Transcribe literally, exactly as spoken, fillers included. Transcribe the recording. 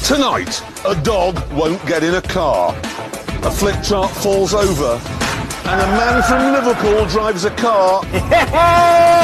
Tonight, a dog won't get in a car. A flip chart falls over, and a man from Liverpool drives a car.